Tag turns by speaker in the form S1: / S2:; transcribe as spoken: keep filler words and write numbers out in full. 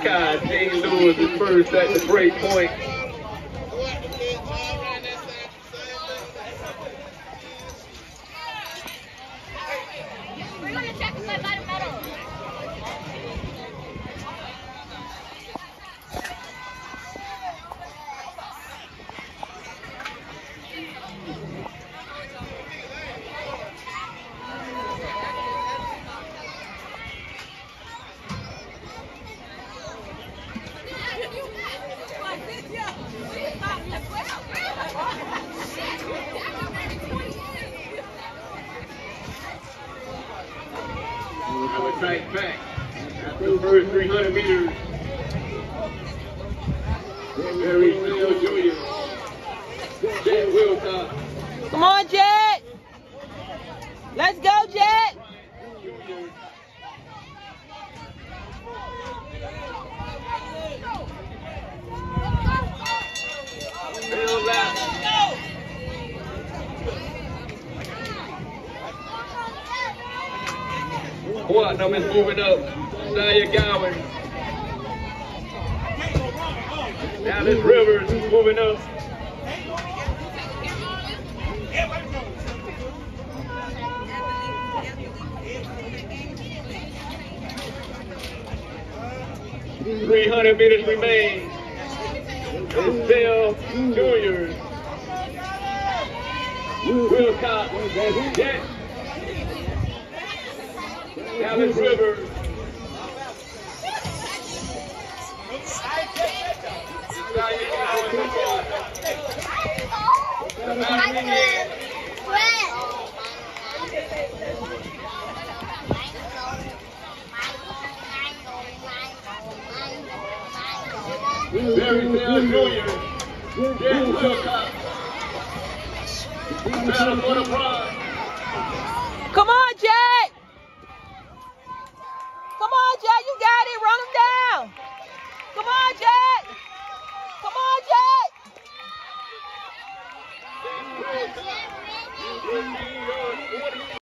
S1: Buckeye. Gene Lewis is first at the break point. Back, back. After the first three hundred meters. Very still junior. Jett Wilcox.
S2: Come on, Jett. Let's go, Jett.
S1: Field lap. Platinum is moving up. Saya Gowan. Alice Rivers is moving up. three hundred meters remain. It's still juniors. Wilcox. Jett. Alice Rivers. Very Taylor Junior Jett Wilcox. Battle for the prize.
S2: Come on, Jett. Come on, Jett. You got it. Run him down. Come on, Jett. Come on, Jett.